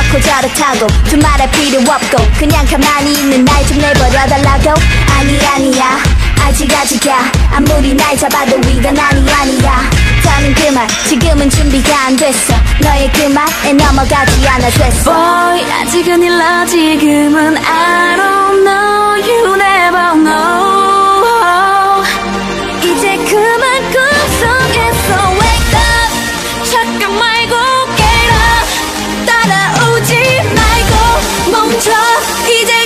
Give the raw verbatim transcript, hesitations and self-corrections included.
좋고 저렇다고 두말할 필요 없고 그냥 가만히 있는 날 좀 내버려달라고. 아니 아니야 아직 아직이야 아무리 날 잡아도 이건 아니 아니야. 더는 그만 지금은 준비가 안 됐어 너의 그 말에 넘어가지 않아 됐어. Boy 아직은 일러 지금은 I don't know you never know. 이제 그만 꿈속에서 wake up 잠깐 말고 get up 따라오지 말고 멈춰 이제